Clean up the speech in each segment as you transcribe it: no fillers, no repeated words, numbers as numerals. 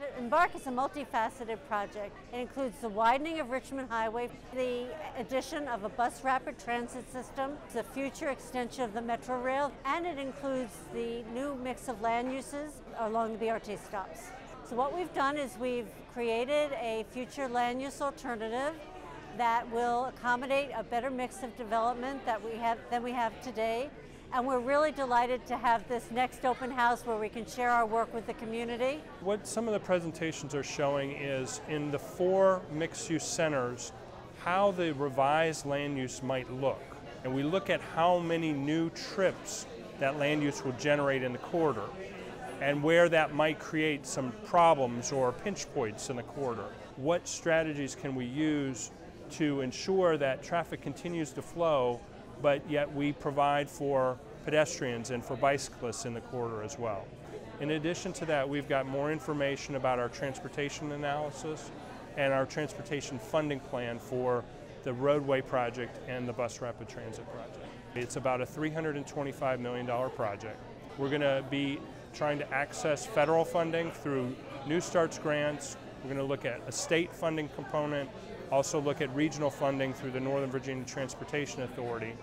Embark is a multifaceted project. It includes the widening of Richmond Highway, the addition of a bus rapid transit system, the future extension of the Metro Rail, and it includes the new mix of land uses along the BRT stops. So what we've done is we've created a future land use alternative that will accommodate a better mix of development than we have today. And we're really delighted to have this next open house where we can share our work with the community. What some of the presentations are showing is in the 4 mixed-use centers, how the revised land use might look. And we look at how many new trips that land use will generate in the corridor and where that might create some problems or pinch points in the corridor. What strategies can we use to ensure that traffic continues to flow, but yet we provide for pedestrians and for bicyclists in the corridor as well. In addition to that, we've got more information about our transportation analysis and our transportation funding plan for the roadway project and the bus rapid transit project. It's about a $325 million project. We're going to be trying to access federal funding through New Starts grants. We're going to look at a state funding component, also look at regional funding through the Northern Virginia Transportation Authority.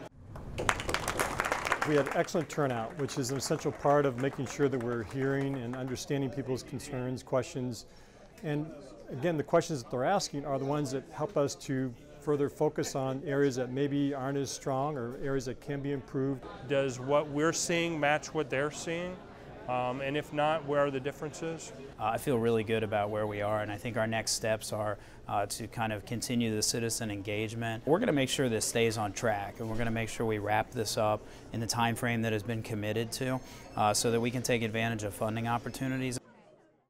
We had excellent turnout, which is an essential part of making sure that we're hearing and understanding people's concerns, questions. And again, the questions that they're asking are the ones that help us to further focus on areas that maybe aren't as strong or areas that can be improved. Does what we're seeing match what they're seeing? And if not, where are the differences? I feel really good about where we are, and I think our next steps are to kind of continue the citizen engagement. We're going to make sure this stays on track, and we're going to make sure we wrap this up in the time frame that has been committed to so that we can take advantage of funding opportunities.